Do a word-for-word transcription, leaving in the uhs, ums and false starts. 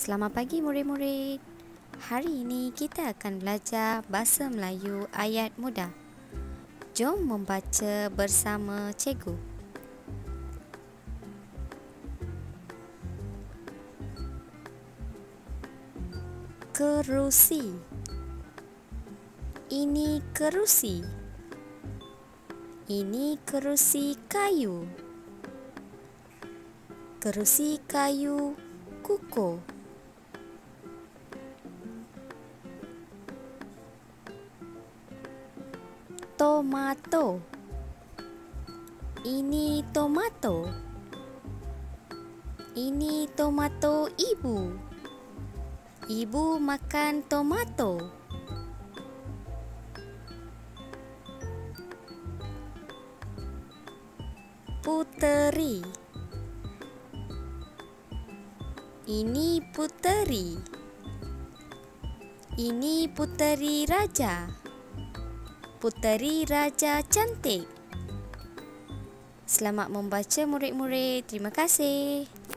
Selamat pagi murid-murid. Hari ini kita akan belajar bahasa Melayu ayat mudah. Jom membaca bersama cikgu. Kerusi. Ini kerusi. Ini kerusi kayu. Kerusi kayu kukuh. Tomato. Ini tomato. Ini tomato ibu. Ibu makan tomato. Puteri. Ini puteri. Ini puteri raja. Puteri raja cantik. Selamat membaca murid-murid. Terima kasih.